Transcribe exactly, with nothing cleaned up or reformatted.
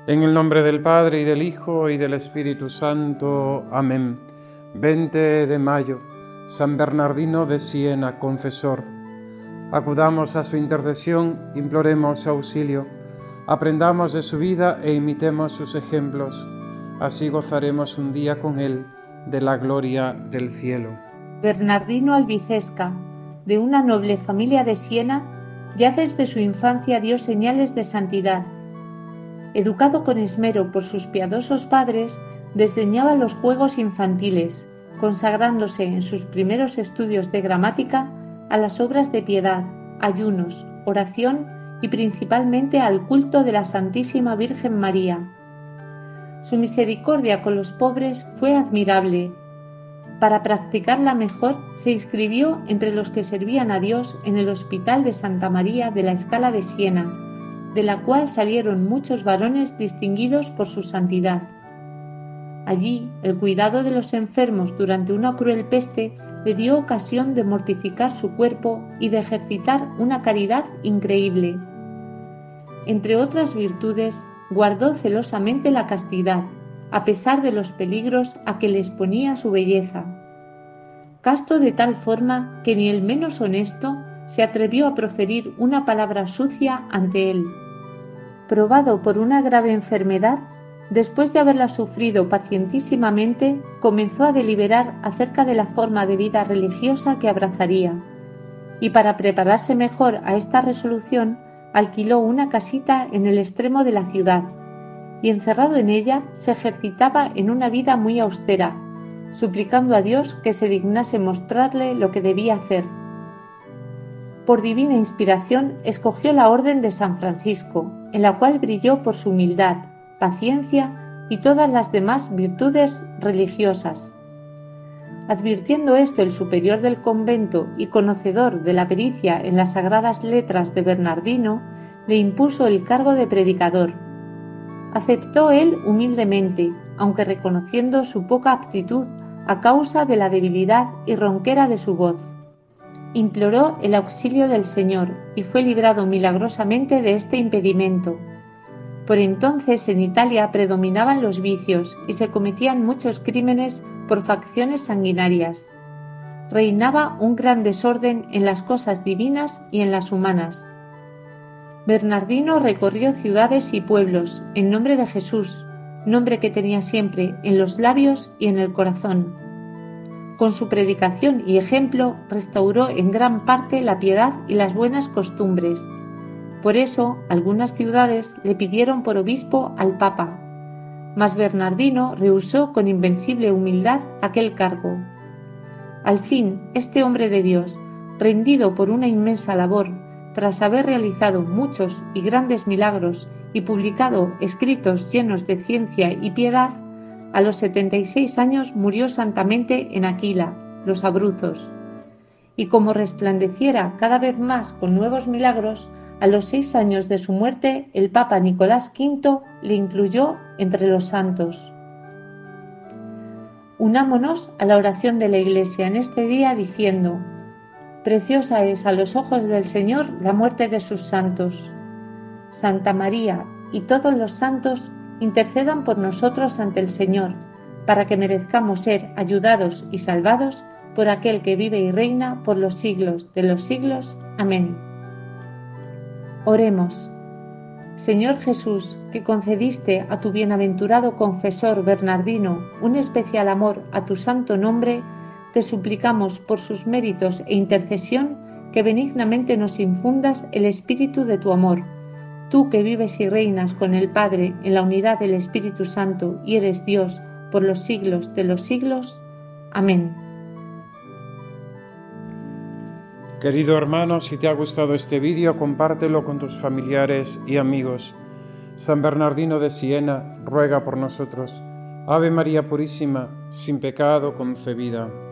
En el nombre del Padre, y del Hijo, y del Espíritu Santo. Amén. veinte de mayo, San Bernardino de Siena, confesor. Acudamos a su intercesión, imploremos su auxilio, aprendamos de su vida e imitemos sus ejemplos. Así gozaremos un día con él de la gloria del cielo. Bernardino Albicesca, de una noble familia de Siena, ya desde su infancia dio señales de santidad. Educado con esmero por sus piadosos padres, desdeñaba los juegos infantiles, consagrándose en sus primeros estudios de gramática a las obras de piedad, ayunos, oración y principalmente al culto de la Santísima Virgen María. Su misericordia con los pobres fue admirable. Para practicarla mejor, se inscribió entre los que servían a Dios en el Hospital de Santa María de la Scala de Siena, de la cual salieron muchos varones distinguidos por su santidad. Allí, el cuidado de los enfermos durante una cruel peste le dio ocasión de mortificar su cuerpo y de ejercitar una caridad increíble. Entre otras virtudes, guardó celosamente la castidad, a pesar de los peligros a que le exponía su belleza. Casto de tal forma que ni el menos honesto se atrevió a proferir una palabra sucia ante él. Probado por una grave enfermedad, después de haberla sufrido pacientísimamente, comenzó a deliberar acerca de la forma de vida religiosa que abrazaría, y para prepararse mejor a esta resolución, alquiló una casita en el extremo de la ciudad, y encerrado en ella se ejercitaba en una vida muy austera, suplicando a Dios que se dignase mostrarle lo que debía hacer. Por divina inspiración escogió la orden de San Francisco, en la cual brilló por su humildad, paciencia y todas las demás virtudes religiosas. Advirtiendo esto el superior del convento y conocedor de la pericia en las sagradas letras de Bernardino, le impuso el cargo de predicador. Aceptó él humildemente, aunque reconociendo su poca aptitud a causa de la debilidad y ronquera de su voz. Imploró el auxilio del Señor y fue librado milagrosamente de este impedimento. Por entonces en Italia predominaban los vicios y se cometían muchos crímenes por facciones sanguinarias. Reinaba un gran desorden en las cosas divinas y en las humanas. Bernardino recorrió ciudades y pueblos en nombre de Jesús, nombre que tenía siempre en los labios y en el corazón. Con su predicación y ejemplo restauró en gran parte la piedad y las buenas costumbres. Por eso, algunas ciudades le pidieron por obispo al Papa, mas Bernardino rehusó con invencible humildad aquel cargo. Al fin, este hombre de Dios, rendido por una inmensa labor, tras haber realizado muchos y grandes milagros y publicado escritos llenos de ciencia y piedad, a los setenta y seis años murió santamente en Aquila, los Abruzos. Y como resplandeciera cada vez más con nuevos milagros, a los seis años de su muerte, el Papa Nicolás quinto le incluyó entre los santos. Unámonos a la oración de la Iglesia en este día diciendo: preciosa es a los ojos del Señor la muerte de sus santos. Santa María y todos los santos intercedan por nosotros ante el Señor, para que merezcamos ser ayudados y salvados por aquel que vive y reina por los siglos de los siglos. Amén. Oremos. Señor Jesús, que concediste a tu bienaventurado confesor Bernardino un especial amor a tu santo nombre, te suplicamos por sus méritos e intercesión que benignamente nos infundas el espíritu de tu amor. Tú que vives y reinas con el Padre en la unidad del Espíritu Santo y eres Dios por los siglos de los siglos. Amén. Querido hermano, si te ha gustado este vídeo, compártelo con tus familiares y amigos. San Bernardino de Siena ruega por nosotros. Ave María Purísima, sin pecado concebida.